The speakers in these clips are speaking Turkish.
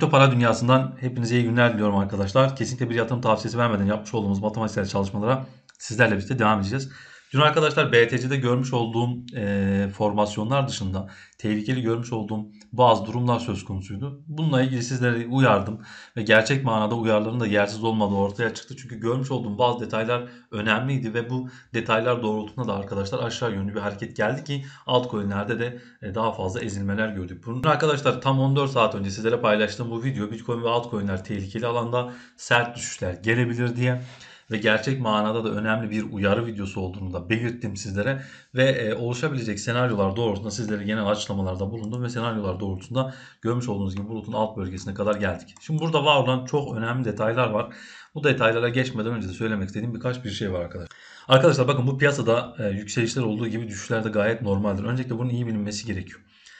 Kripto para dünyasından hepinize iyi günler diliyorum arkadaşlar. Kesinlikle bir yatırım tavsiyesi vermeden yapmış olduğumuz matematiksel çalışmalara sizlerle birlikte devam edeceğiz. Dün arkadaşlar BTC'de görmüş olduğum formasyonlar dışında tehlikeli görmüş olduğum bazı durumlar söz konusuydu. Bununla ilgili sizlere uyardım ve gerçek manada uyarıların da yersiz olmadığı ortaya çıktı. Çünkü görmüş olduğum bazı detaylar önemliydi ve bu detaylar doğrultusunda da arkadaşlar aşağı yönlü bir hareket geldi ki altcoin'lerde de daha fazla ezilmeler gördük. Bunun arkadaşlar tam 14 saat önce sizlere paylaştığım bu video Bitcoin ve altcoin'ler tehlikeli alanda sert düşüşler gelebilir diye ve gerçek manada da önemli bir uyarı videosu olduğunu da belirttim sizlere ve oluşabilecek senaryolar doğrultusunda sizlere genel açıklamalarda bulundum ve senaryolar doğrultusunda görmüş olduğunuz gibi bulutun alt bölgesine kadar geldik. Şimdi burada var olan çok önemli detaylar var. Bu detaylara geçmeden önce de söylemek istediğim birkaç bir şey var arkadaşlar. Arkadaşlar bakın bu piyasada yükselişler olduğu gibi düşüşler de gayet normaldir. Öncelikle bunun iyi bilinmesi gerekiyor.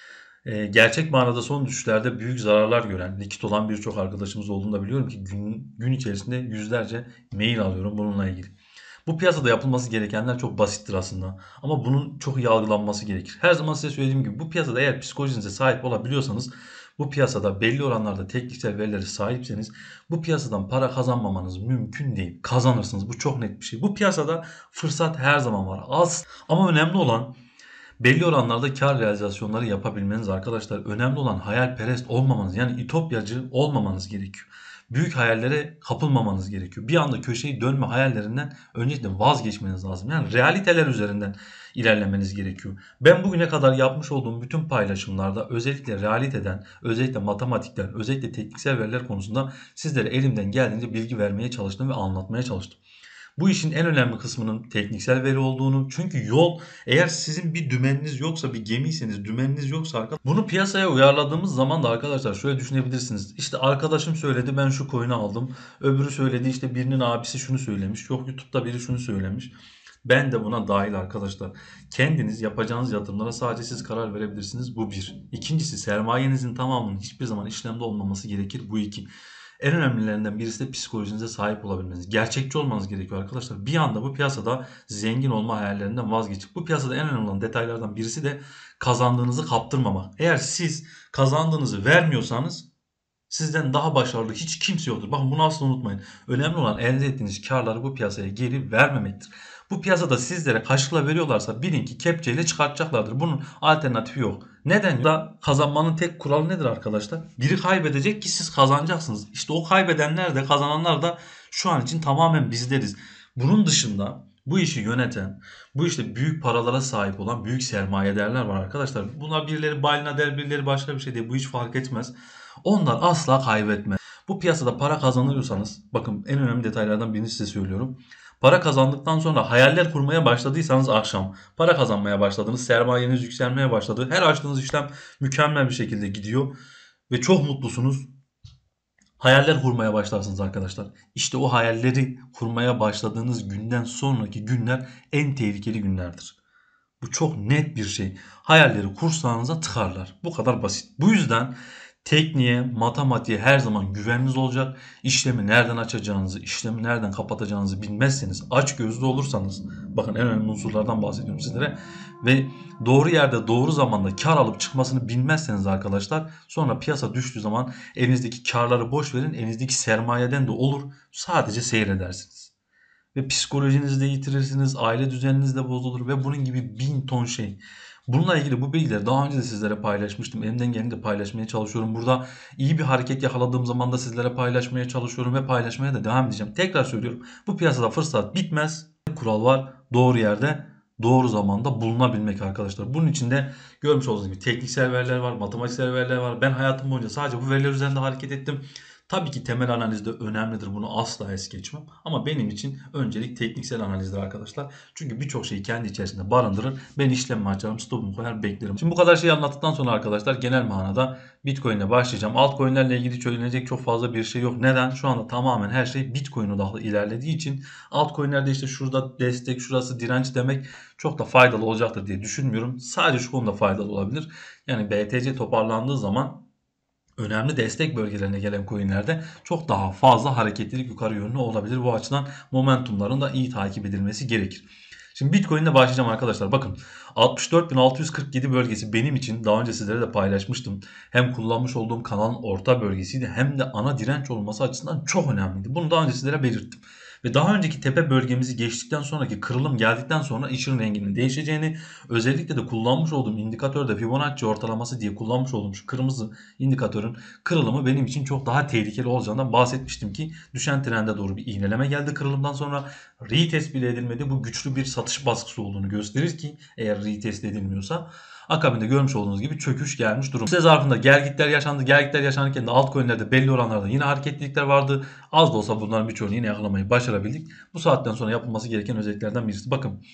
Gerçek manada son düşüşlerde büyük zararlar gören, likit olan birçok arkadaşımız olduğunu da biliyorum ki gün içerisinde yüzlerce mail alıyorum bununla ilgili. Bu piyasada yapılması gerekenler çok basittir aslında. Ama bunun çok iyi algılanması gerekir. Her zaman size söylediğim gibi bu piyasada eğer psikolojinize sahip olabiliyorsanız, bu piyasada belli oranlarda tekniksel verilere sahipseniz bu piyasadan para kazanmamanız mümkün değil. Kazanırsınız. Bu çok net bir şey. Bu piyasada fırsat her zaman var. Az ama önemli olan belli oranlarda kar realizasyonları yapabilmeniz arkadaşlar. Önemli olan hayalperest olmamanız, yani ütopyacı olmamanız gerekiyor. Büyük hayallere kapılmamanız gerekiyor. Bir anda köşeyi dönme hayallerinden öncelikle vazgeçmeniz lazım. Yani realiteler üzerinden ilerlemeniz gerekiyor. Ben bugüne kadar yapmış olduğum bütün paylaşımlarda özellikle realiteden, özellikle matematikten, özellikle tekniksel veriler konusunda sizlere elimden geldiğince bilgi vermeye çalıştım ve anlatmaya çalıştım. Bu işin en önemli kısmının tekniksel veri olduğunu, çünkü yol, eğer sizin bir dümeniniz yoksa, bir gemiyseniz dümeniniz yoksa bunu piyasaya uyarladığımız zaman da arkadaşlar şöyle düşünebilirsiniz. İşte arkadaşım söyledi ben şu coin'i aldım. Öbürü söyledi işte birinin abisi şunu söylemiş. Yok YouTube'da biri şunu söylemiş. Ben de buna dahil arkadaşlar. Kendiniz yapacağınız yatırımlara sadece siz karar verebilirsiniz. Bu bir. İkincisi, sermayenizin tamamının hiçbir zaman işlemde olmaması gerekir. Bu iki. En önemlilerinden birisi de psikolojinize sahip olabilmeniz. Gerçekçi olmanız gerekiyor arkadaşlar. Bir anda bu piyasada zengin olma hayallerinden vazgeçip bu piyasada en önemli olan detaylardan birisi de kazandığınızı kaptırmamak. Eğer siz kazandığınızı vermiyorsanız sizden daha başarılı hiç kimse yoktur. Bakın bunu asla unutmayın. Önemli olan elde ettiğiniz karları bu piyasaya geri vermemektir. Bu piyasada sizlere kaşıkla veriyorlarsa bilin ki kepçeyle çıkartacaklardır. Bunun alternatifi yok. Neden? Da kazanmanın tek kuralı nedir arkadaşlar? Biri kaybedecek ki siz kazanacaksınız. İşte o kaybedenler de kazananlar da şu an için tamamen bizleriz. Bunun dışında bu işi yöneten, bu işte büyük paralara sahip olan büyük sermayedarlar var arkadaşlar. Buna birileri balina der, birileri başka bir şey diye, bu hiç fark etmez. Onlar asla kaybetmez. Bu piyasada para kazanıyorsanız, bakın en önemli detaylardan birini size söylüyorum. Para kazandıktan sonra hayaller kurmaya başladıysanız akşam para kazanmaya başladınız, sermayeniz yükselmeye başladı. Her açtığınız işlem mükemmel bir şekilde gidiyor ve çok mutlusunuz. Hayaller kurmaya başlarsınız arkadaşlar. İşte o hayalleri kurmaya başladığınız günden sonraki günler en tehlikeli günlerdir. Bu çok net bir şey. Hayalleri kursağınıza tıkarlar. Bu kadar basit. Bu yüzden tekniğe, matematiğe her zaman güveniniz olacak. İşlemi nereden açacağınızı, işlemi nereden kapatacağınızı bilmezseniz, açgözlü olursanız, bakın en önemli unsurlardan bahsediyorum sizlere, ve doğru yerde doğru zamanda kar alıp çıkmasını bilmezseniz arkadaşlar, sonra piyasa düştüğü zaman elinizdeki karları boş verin, elinizdeki sermayeden de olur, sadece seyredersiniz. Ve psikolojinizi de yitirirsiniz, aile düzeniniz de bozulur ve bunun gibi bin ton şey. Bununla ilgili bu bilgileri daha önce de sizlere paylaşmıştım. Elimden geldiğince paylaşmaya çalışıyorum. Burada iyi bir hareket yakaladığım zaman da sizlere paylaşmaya çalışıyorum ve paylaşmaya da devam edeceğim. Tekrar söylüyorum. Bu piyasada fırsat bitmez. Kural var. Doğru yerde, doğru zamanda bulunabilmek arkadaşlar. Bunun için de görmüş olduğunuz gibi tekniksel veriler var, matematiksel veriler var. Ben hayatım boyunca sadece bu veriler üzerinde hareket ettim. Tabii ki temel analiz de önemlidir. Bunu asla es geçmem. Ama benim için öncelik tekniksel analizdir arkadaşlar. Çünkü birçok şeyi kendi içerisinde barındırır. Ben işlemi açarım, stopumu koyar, beklerim. Şimdi bu kadar şeyi anlattıktan sonra arkadaşlar genel manada Bitcoin ile başlayacağım. Altcoin'lerle ilgili söylenecek çok fazla bir şey yok. Neden? Şu anda tamamen her şey Bitcoin odaklı ilerlediği için altcoin'lerde işte şurada destek, şurası direnç demek çok da faydalı olacaktır diye düşünmüyorum. Sadece şu konuda faydalı olabilir. Yani BTC toparlandığı zaman önemli destek bölgelerine gelen coinlerde çok daha fazla hareketlilik yukarı yönlü olabilir. Bu açıdan momentumların da iyi takip edilmesi gerekir. Şimdi Bitcoin'le başlayacağım arkadaşlar. Bakın 64.647 bölgesi benim için daha önce sizlere de paylaşmıştım. Hem kullanmış olduğum kanalın orta bölgesiydi hem de ana direnç olması açısından çok önemliydi. Bunu daha önce sizlere belirttim. Ve daha önceki tepe bölgemizi geçtikten sonraki kırılım geldikten sonra ışığın renginin değişeceğini, özellikle de kullanmış olduğum indikatörde Fibonacci ortalaması diye kullanmış olduğum şu kırmızı indikatörün kırılımı benim için çok daha tehlikeli olacağından bahsetmiştim ki düşen trende doğru bir iğneleme geldi kırılımdan sonra. Retest bile edilmedi. Bu güçlü bir satış baskısı olduğunu gösterir ki eğer retest edilmiyorsa akabinde görmüş olduğunuz gibi çöküş gelmiş durum. Süre zarfında gelgitler yaşandı. Gelgitler yaşanırken de altcoin'lerde belli oranlarda yine hareketlilikler vardı. Az da olsa bunların birçoğunu yine yakalamayı başarabildik. Bu saatten sonra yapılması gereken özelliklerden birisi. Bakın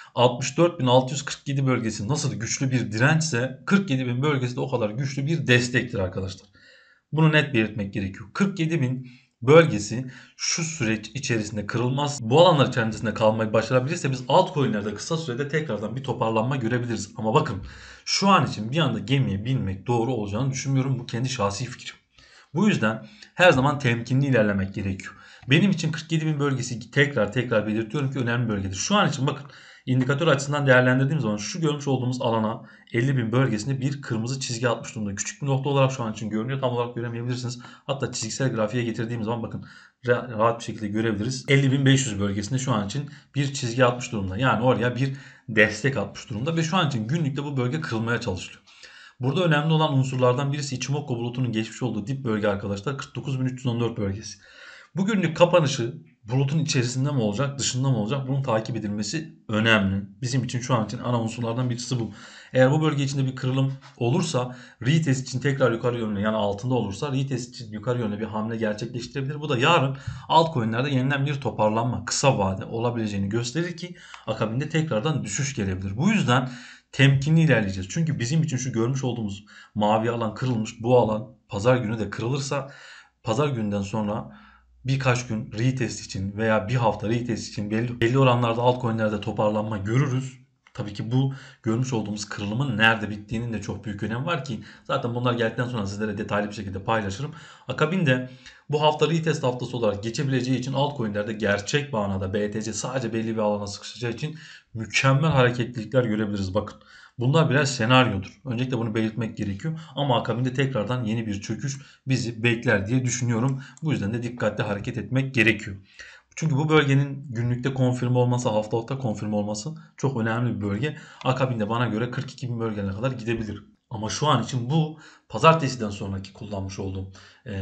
64.647 bölgesi nasıl güçlü bir dirençse 47.000 bölgesi de o kadar güçlü bir destektir arkadaşlar. Bunu net belirtmek gerekiyor. 47.000 bölgesi şu süreç içerisinde kırılmaz. Bu alanlar içerisinde kalmayı başarabilirse biz altcoin'lerde kısa sürede tekrardan bir toparlanma görebiliriz. Ama bakın şu an için bir anda gemiye binmek doğru olacağını düşünmüyorum. Bu kendi şahsi fikrim. Bu yüzden her zaman temkinli ilerlemek gerekiyor. Benim için 47.000 bölgesi tekrar belirtiyorum ki önemli bölgedir. Şu an için bakın indikatör açısından değerlendirdiğim zaman şu görmüş olduğumuz alana 50.000 bölgesinde bir kırmızı çizgi atmış durumda. Küçük bir nokta olarak şu an için görünüyor. Tam olarak göremeyebilirsiniz. Hatta çizgisel grafiğe getirdiğim zaman bakın rahat bir şekilde görebiliriz. 50.500 bölgesinde şu an için bir çizgi atmış durumda. Yani oraya bir destek atmış durumda ve şu an için günlükte bu bölge kırılmaya çalışılıyor. Burada önemli olan unsurlardan birisi Ichimoku bulutunun geçmiş olduğu dip bölge arkadaşlar 49.314 bölgesi. Bugünlük kapanışı bulutun içerisinde mi olacak, dışında mı olacak? Bunun takip edilmesi önemli. Bizim için şu an için ana unsurlardan birisi bu. Eğer bu bölge içinde bir kırılım olursa retest için tekrar yukarı yönlü yani altında olursa retest için yukarı yönlü bir hamle gerçekleştirebilir. Bu da yarın altcoin'lerde yeniden bir toparlanma kısa vade olabileceğini gösterir ki akabinde tekrardan düşüş gelebilir. Bu yüzden temkinli ilerleyeceğiz. Çünkü bizim için şu görmüş olduğumuz mavi alan kırılmış. Bu alan pazar günü de kırılırsa pazar günden sonra birkaç gün retest için veya bir hafta retest için belli oranlarda altcoin'lerde toparlanma görürüz. Tabii ki bu görmüş olduğumuz kırılımın nerede bittiğinin de çok büyük önemi var ki zaten bunlar geldikten sonra sizlere detaylı bir şekilde paylaşırım. Akabinde bu hafta retest haftası olarak geçebileceği için altcoin'lerde gerçek manada BTC sadece belli bir alana sıkışacağı için mükemmel hareketlilikler görebiliriz. Bakın bunlar birer senaryodur. Öncelikle bunu belirtmek gerekiyor. Ama akabinde tekrardan yeni bir çöküş bizi bekler diye düşünüyorum. Bu yüzden de dikkatli hareket etmek gerekiyor. Çünkü bu bölgenin günlükte konfirme olması, haftalıkta konfirme olması çok önemli bir bölge. Akabinde bana göre 42.000 bölgelerine kadar gidebilir. Ama şu an için bu pazartesiden sonraki kullanmış olduğum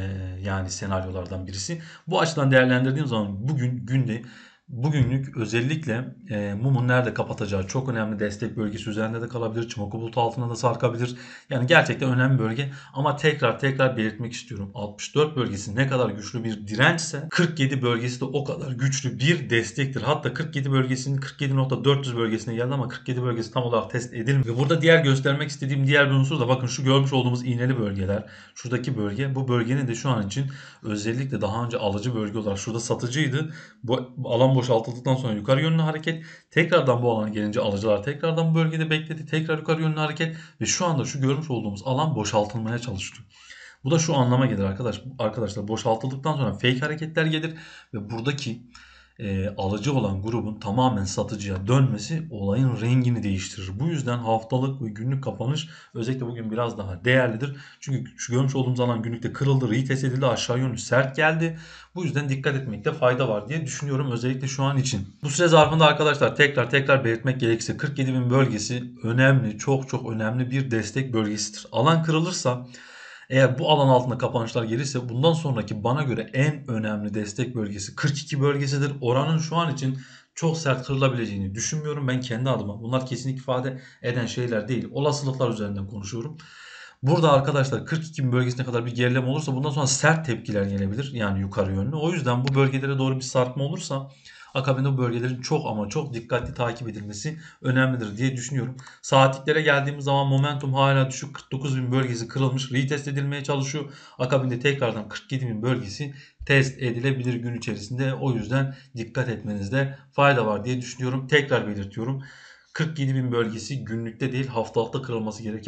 yani senaryolardan birisi. Bu açıdan değerlendirdiğim zaman bugünlük özellikle mumun nerede kapatacağı çok önemli. Destek bölgesi üzerinde de kalabilir. Çimoku bulutu altına da sarkabilir. Yani gerçekten önemli bölge. Ama tekrar belirtmek istiyorum. 64 bölgesi ne kadar güçlü bir dirençse 47 bölgesi de o kadar güçlü bir destektir. Hatta 47 bölgesinin 47.400 bölgesine geldi ama 47 bölgesi tam olarak test edilmiyor. Ve burada diğer göstermek istediğim diğer bir unsur da bakın şu görmüş olduğumuz iğneli bölgeler. Şuradaki bölge. Bu bölgenin de şu an için özellikle daha önce alıcı bölge olarak şurada satıcıydı. Bu alan boşaltıldıktan sonra yukarı yönlü hareket. Tekrardan bu alana gelince alıcılar tekrardan bu bölgede bekledi. Tekrar yukarı yönlü hareket ve şu anda şu görmüş olduğumuz alan boşaltılmaya çalışıyor. Bu da şu anlama gelir arkadaşlar boşaltıldıktan sonra fake hareketler gelir ve buradaki alıcı olan grubun tamamen satıcıya dönmesi olayın rengini değiştirir. Bu yüzden haftalık ve günlük kapanış özellikle bugün biraz daha değerlidir. Çünkü şu görmüş olduğumuz alan günlükte kırıldı, retest edildi, aşağı yönlü sert geldi. Bu yüzden dikkat etmekte fayda var diye düşünüyorum özellikle şu an için. Bu süre zarfında arkadaşlar tekrar belirtmek gerekirse 47.000 bölgesi önemli, çok önemli bir destek bölgesidir. Alan kırılırsa eğer bu alan altında kapanışlar gelirse bundan sonraki bana göre en önemli destek bölgesi 42 bölgesidir. Oranın şu an için çok sert kırılabileceğini düşünmüyorum ben kendi adıma. Bunlar kesinlikle ifade eden şeyler değil. Olasılıklar üzerinden konuşuyorum. Burada arkadaşlar 42 bölgesine kadar bir gerileme olursa bundan sonra sert tepkiler gelebilir. Yani yukarı yönlü. O yüzden bu bölgelere doğru bir sarkma olursa akabinde bu bölgelerin çok dikkatli takip edilmesi önemlidir diye düşünüyorum. Saatliklere geldiğimiz zaman momentum hala düşük. 49.000 bölgesi kırılmış. Retest edilmeye çalışıyor. Akabinde tekrardan 47.000 bölgesi test edilebilir gün içerisinde. O yüzden dikkat etmenizde fayda var diye düşünüyorum. Tekrar belirtiyorum. 47.000 bölgesi günlükte değil haftalıkta kırılması gereken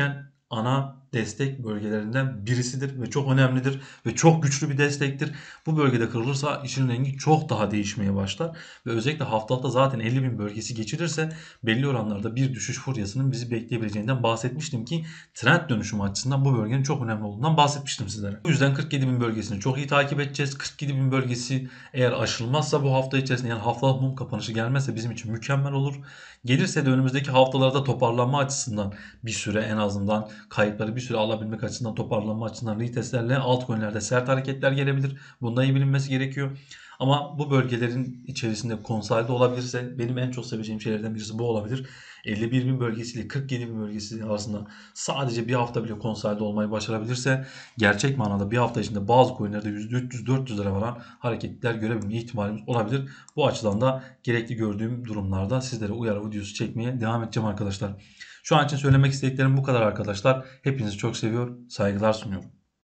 ana destek bölgelerinden birisidir ve çok önemlidir ve çok güçlü bir destektir. Bu bölgede kırılırsa işin rengi çok daha değişmeye başlar ve özellikle haftalıkta zaten 50.000 bölgesi geçilirse belli oranlarda bir düşüş furyasının bizi bekleyebileceğinden bahsetmiştim ki trend dönüşümü açısından bu bölgenin çok önemli olduğundan bahsetmiştim sizlere. Bu yüzden 47.000 bölgesini çok iyi takip edeceğiz. 47.000 bölgesi eğer aşılmazsa bu hafta içerisinde, yani haftalık mum kapanışı gelmezse bizim için mükemmel olur. Gelirse de önümüzdeki haftalarda toparlanma açısından bir süre, en azından kayıpları bir süre alabilmek açısından, toparlanma açısından retestlerle altcoin'lerde sert hareketler gelebilir. Bunda iyi bilinmesi gerekiyor. Ama bu bölgelerin içerisinde konsolide olabilirse, benim en çok seveceğim şeylerden birisi bu olabilir. 51.000 bölgesiyle 47.000 bölgesi arasında sadece bir hafta bile konsolide olmayı başarabilirse, gerçek manada bir hafta içinde bazı coinlerde %300-400'lere varan hareketler görebilme ihtimalimiz olabilir. Bu açıdan da gerekli gördüğüm durumlarda sizlere uyarı videosu çekmeye devam edeceğim arkadaşlar. Şu an için söylemek istediklerim bu kadar arkadaşlar. Hepinizi çok seviyor, saygılar sunuyorum.